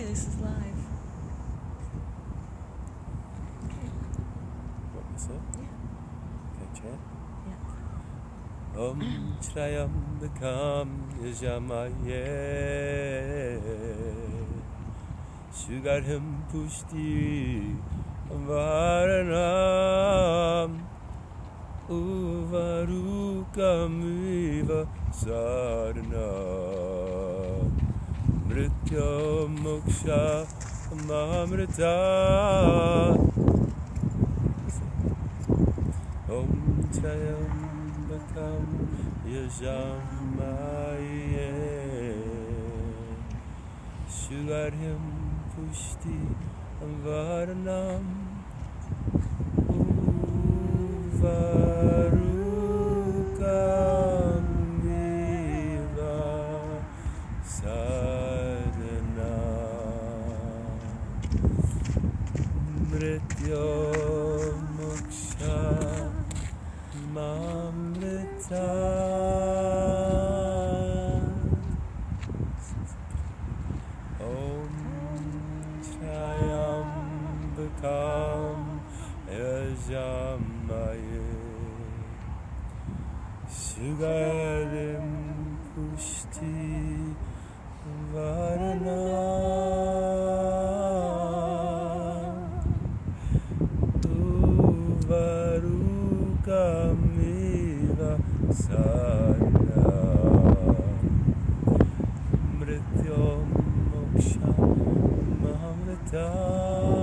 this is live. Okay. What was it? Yeah. Okay, chant. Yeah. Om Trayambakam Yajamaye Sugarham Pushti Varanam Uvarukamiva Saranam Mritya Moksha Mamrita Om Trayambakam Yajamaye Sugarham Pushti Varanam Uvarukamiva Saranam Mritya Moksha Mamrita Om Trayambakam Yajamaye Sugarim Pushti Varanam Uvarukamiva Saranam Mritya Moksha Mamrita